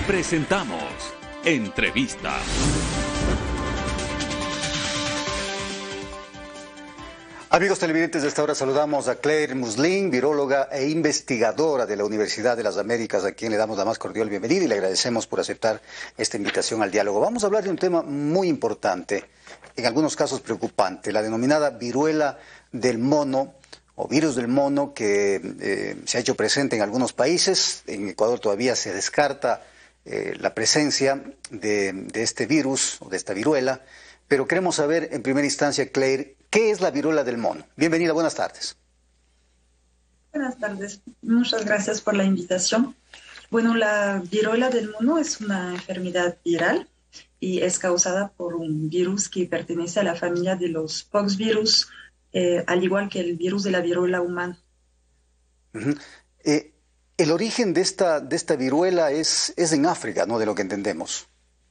Presentamos Entrevista. Amigos televidentes, de esta hora saludamos a Claire Muslin, viróloga e investigadora de la Universidad de las Américas, a quien le damos la más cordial bienvenida y le agradecemos por aceptar esta invitación al diálogo. Vamos a hablar de un tema muy importante, en algunos casos preocupante, la denominada viruela del mono o virus del mono, que se ha hecho presente en algunos países. En Ecuador todavía se descarta la presencia de este virus o de esta viruela, pero queremos saber en primera instancia, Claire, ¿qué es la viruela del mono? Bienvenida, buenas tardes. Buenas tardes, muchas gracias por la invitación. Bueno, la viruela del mono es una enfermedad viral y es causada por un virus que pertenece a la familia de los poxvirus, al igual que el virus de la viruela humana. El origen de esta viruela es en África, ¿no? De lo que entendemos.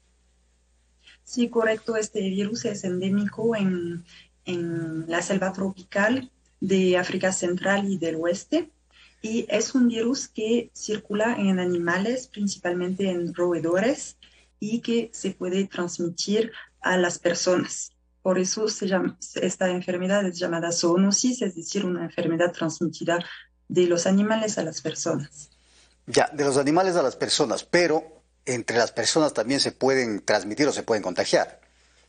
Sí, correcto. Este virus es endémico en la selva tropical de África Central y del Oeste, y es un virus que circula en animales, principalmente en roedores, y que se puede transmitir a las personas. Por eso esta enfermedad es llamada zoonosis, es decir, una enfermedad transmitida de los animales a las personas. Ya, de los animales a las personas, pero entre las personas también se pueden transmitir o se pueden contagiar.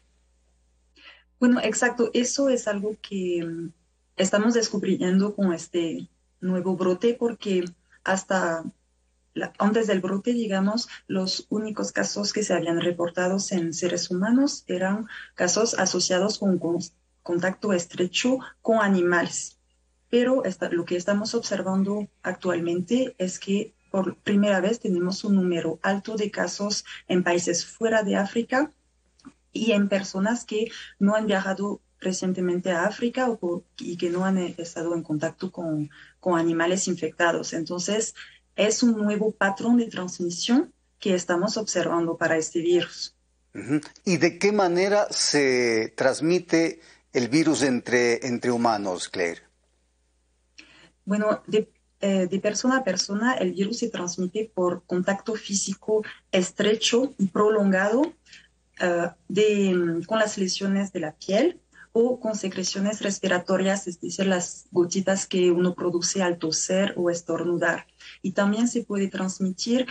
Bueno, exacto. Eso es algo que estamos descubriendo con este nuevo brote, porque hasta antes del brote, digamos, los únicos casos que se habían reportado en seres humanos eran casos asociados con contacto estrecho con animales. Pero lo que estamos observando actualmente es que por primera vez tenemos un número alto de casos en países fuera de África y en personas que no han viajado recientemente a África y que no han estado en contacto con animales infectados. Entonces, es un nuevo patrón de transmisión que estamos observando para este virus. ¿Y de qué manera se transmite el virus entre humanos, Claire? Bueno, de persona a persona, el virus se transmite por contacto físico estrecho y prolongado con las lesiones de la piel o con secreciones respiratorias, es decir, las gotitas que uno produce al toser o estornudar. Y también se puede transmitir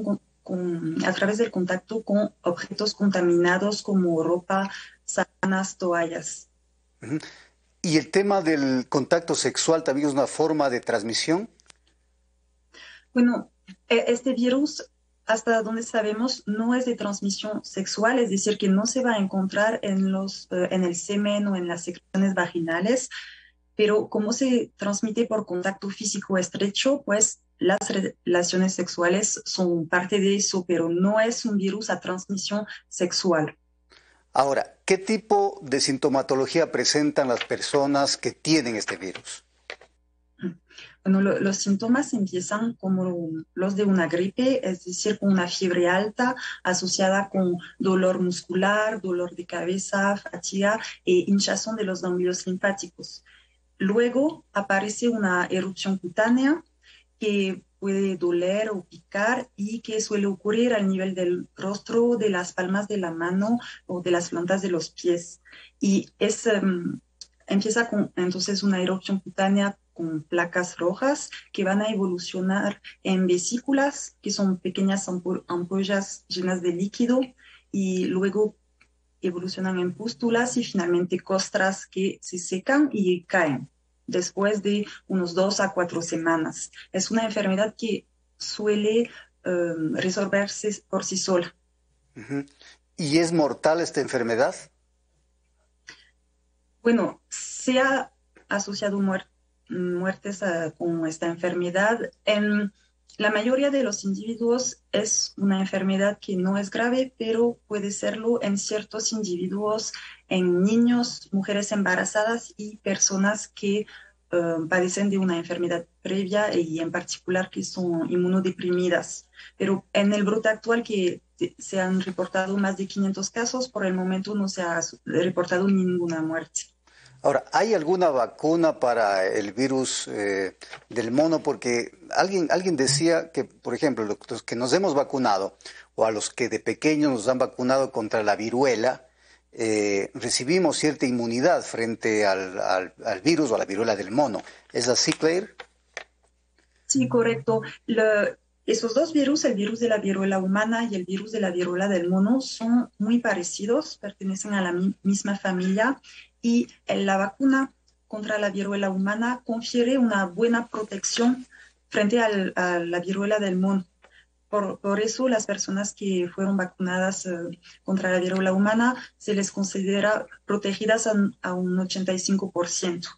a través del contacto con objetos contaminados como ropa, sábanas, toallas. ¿Y el tema del contacto sexual también es una forma de transmisión? Bueno, este virus, hasta donde sabemos, no es de transmisión sexual, es decir, que no se va a encontrar en el semen o en las secreciones vaginales, pero como se transmite por contacto físico estrecho, pues las relaciones sexuales son parte de eso, pero no es un virus a transmisión sexual. Ahora, ¿qué tipo de sintomatología presentan las personas que tienen este virus? Bueno, los síntomas empiezan como los de una gripe, es decir, con una fiebre alta asociada con dolor muscular, dolor de cabeza, fatiga e hinchazón de los ganglios linfáticos. Luego aparece una erupción cutánea que puede doler o picar y que suele ocurrir al nivel del rostro, de las palmas de la mano o de las plantas de los pies. Y empieza con entonces una erupción cutánea con placas rojas que van a evolucionar en vesículas, que son pequeñas ampollas llenas de líquido, y luego evolucionan en pústulas y finalmente costras que se secan y caen después de unos 2 a 4 semanas. Es una enfermedad que suele resolverse por sí sola. ¿Y es mortal esta enfermedad? Bueno, se ha asociado muertes con esta enfermedad. En la mayoría de los individuos es una enfermedad que no es grave, pero puede serlo en ciertos individuos, en niños, mujeres embarazadas y personas que padecen de una enfermedad previa y en particular que son inmunodeprimidas. Pero en el brote actual que se han reportado más de 500 casos, por el momento no se ha reportado ninguna muerte. Ahora, ¿hay alguna vacuna para el virus del mono? Porque alguien decía que, por ejemplo, los que nos hemos vacunado o a los que de pequeños nos han vacunado contra la viruela, recibimos cierta inmunidad frente al virus o a la viruela del mono. ¿Es así, Claire? Sí, correcto. Esos dos virus, el virus de la viruela humana y el virus de la viruela del mono, son muy parecidos, pertenecen a la misma familia y la vacuna contra la viruela humana confiere una buena protección frente a la viruela del mono. Por eso las personas que fueron vacunadas contra la viruela humana se les considera protegidas a un 85%.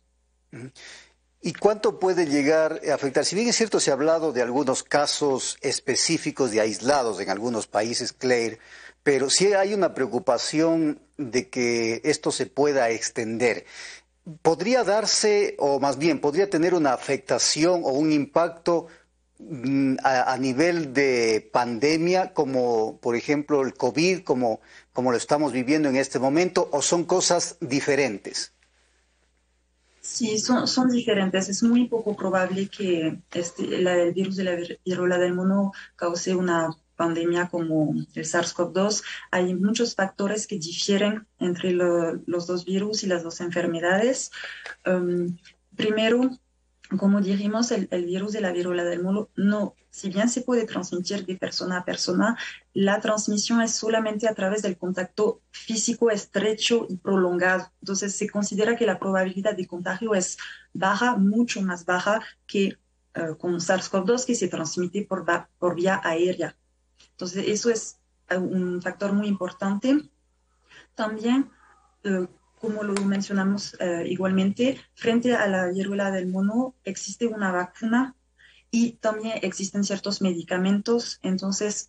¿Y cuánto puede llegar a afectar? Si bien es cierto, se ha hablado de algunos casos específicos de aislados en algunos países, Claire, pero sí hay una preocupación de que esto se pueda extender. ¿Podría darse, o más bien, podría tener una afectación o un impacto a nivel de pandemia, como por ejemplo el COVID, como lo estamos viviendo en este momento, o son cosas diferentes? Sí, son diferentes. Es muy poco probable que el virus de la viruela del mono cause una pandemia como el SARS-CoV-2. Hay muchos factores que difieren entre los dos virus y las dos enfermedades. Primero, como dijimos, el virus de la viruela del mono, no, si bien se puede transmitir de persona a persona, la transmisión es solamente a través del contacto físico estrecho y prolongado. Entonces, se considera que la probabilidad de contagio es baja, mucho más baja que con SARS-CoV-2, que se transmite por vía aérea. Entonces, eso es un factor muy importante. También, como lo mencionamos igualmente, frente a la viruela del mono existe una vacuna y también existen ciertos medicamentos, entonces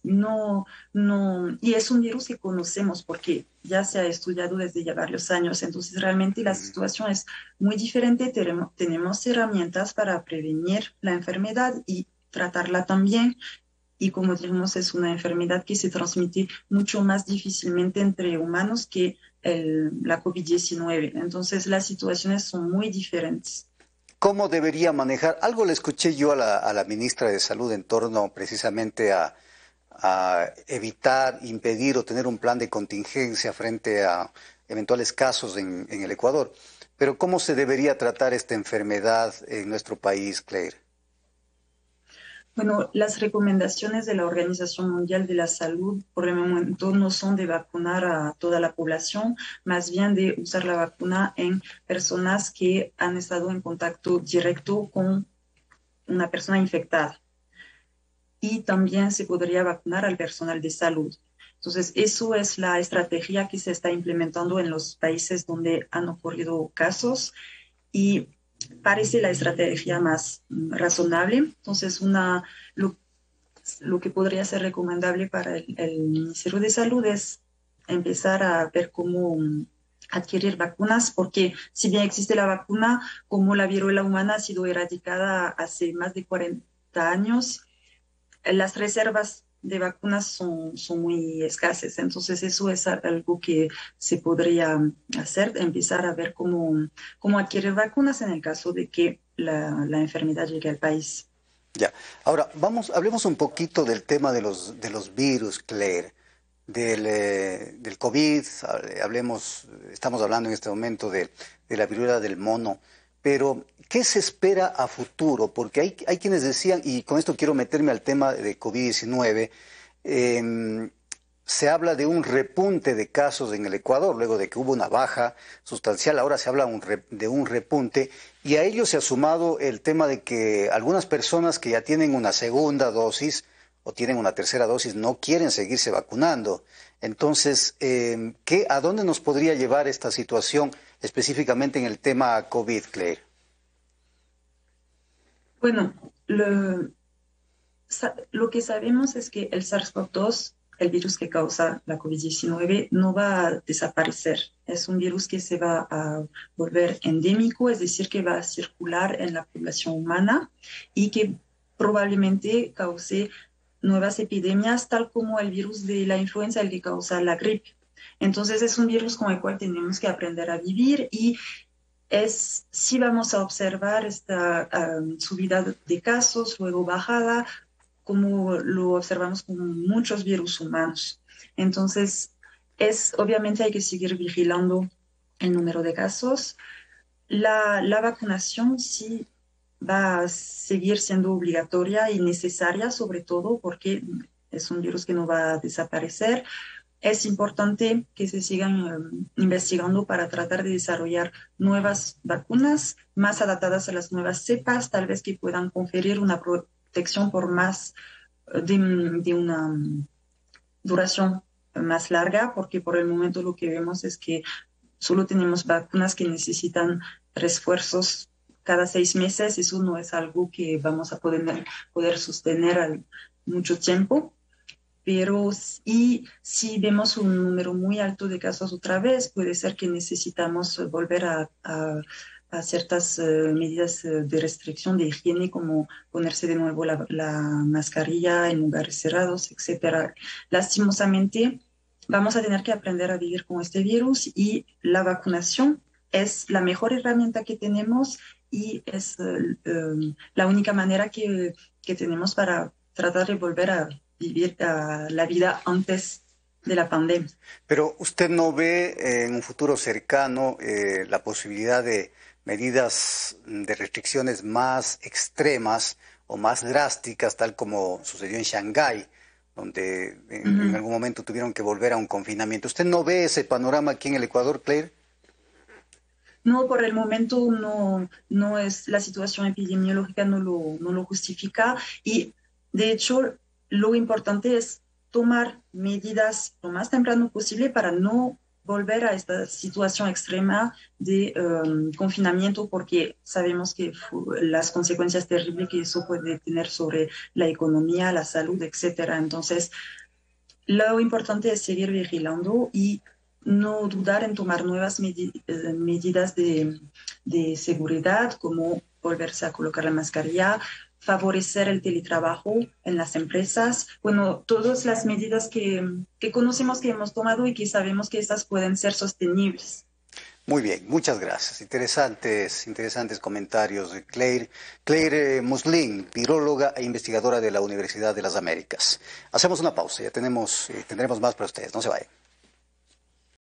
y es un virus que conocemos porque ya se ha estudiado desde ya varios años, entonces realmente la situación es muy diferente, tenemos herramientas para prevenir la enfermedad y tratarla también. Y como dijimos, es una enfermedad que se transmite mucho más difícilmente entre humanos que la COVID-19. Entonces, las situaciones son muy diferentes. ¿Cómo debería manejar? Algo le escuché yo a la ministra de Salud en torno precisamente a evitar, impedir o tener un plan de contingencia frente a eventuales casos en el Ecuador. Pero ¿cómo se debería tratar esta enfermedad en nuestro país, Claire? Bueno, las recomendaciones de la Organización Mundial de la Salud por el momento no son de vacunar a toda la población, más bien de usar la vacuna en personas que han estado en contacto directo con una persona infectada. Y también se podría vacunar al personal de salud. Entonces, eso es la estrategia que se está implementando en los países donde han ocurrido casos y parece la estrategia más razonable. Entonces, lo que podría ser recomendable para el Ministerio de Salud es empezar a ver cómo adquirir vacunas, porque si bien existe la vacuna, como la viruela humana ha sido erradicada hace más de 40 años, las reservas de vacunas son muy escasas. Entonces, eso es algo que se podría hacer, empezar a ver cómo adquirir vacunas en el caso de que la enfermedad llegue al país. Ya. Ahora, hablemos un poquito del tema de los virus, Claire, del COVID, estamos hablando en este momento de la viruela del mono, pero ¿qué se espera a futuro? Porque hay quienes decían, y con esto quiero meterme al tema de COVID-19, se habla de un repunte de casos en el Ecuador, luego de que hubo una baja sustancial, ahora se habla de un repunte, y a ello se ha sumado el tema de que algunas personas que ya tienen una segunda dosis o tienen una tercera dosis no quieren seguirse vacunando. Entonces, ¿a dónde nos podría llevar esta situación específicamente en el tema COVID, Claire? Bueno, lo que sabemos es que el SARS-CoV-2, el virus que causa la COVID-19, no va a desaparecer. Es un virus que se va a volver endémico, es decir, que va a circular en la población humana y que probablemente cause nuevas epidemias, tal como el virus de la influenza, el que causa la gripe. Entonces, es un virus con el cual tenemos que aprender a vivir y sí vamos a observar esta subida de casos, luego bajada, como lo observamos con muchos virus humanos. Entonces, obviamente hay que seguir vigilando el número de casos. La vacunación sí va a seguir siendo obligatoria y necesaria, sobre todo porque es un virus que no va a desaparecer. Es importante que se sigan investigando para tratar de desarrollar nuevas vacunas más adaptadas a las nuevas cepas, tal vez que puedan conferir una protección por más de una duración más larga, porque por el momento lo que vemos es que solo tenemos vacunas que necesitan refuerzos cada 6 meses. Eso no es algo que vamos a poder sostener mucho tiempo. Pero si vemos un número muy alto de casos otra vez, puede ser que necesitamos volver a ciertas medidas de restricción de higiene, como ponerse de nuevo la mascarilla en lugares cerrados, etcétera. Lastimosamente, vamos a tener que aprender a vivir con este virus y la vacunación es la mejor herramienta que tenemos y es la única manera que tenemos para tratar de volver a vivir la vida antes de la pandemia. Pero ¿usted no ve en un futuro cercano la posibilidad de medidas de restricciones más extremas o más drásticas, tal como sucedió en Shanghái, donde en algún momento tuvieron que volver a un confinamiento? ¿Usted no ve ese panorama aquí en el Ecuador, Claire? No, por el momento no es la situación epidemiológica, no lo justifica, y de hecho lo importante es tomar medidas lo más temprano posible para no volver a esta situación extrema de confinamiento, porque sabemos que las consecuencias terribles que eso puede tener sobre la economía, la salud, etcétera. Entonces, lo importante es seguir vigilando y no dudar en tomar nuevas medidas de seguridad, como volverse a colocar la mascarilla, favorecer el teletrabajo en las empresas. Bueno, todas las medidas que conocemos, que hemos tomado y que sabemos que estas pueden ser sostenibles. Muy bien, muchas gracias. Interesantes comentarios de Claire. Claire Muslin, viróloga e investigadora de la Universidad de las Américas. Hacemos una pausa, ya tendremos más para ustedes, no se vayan.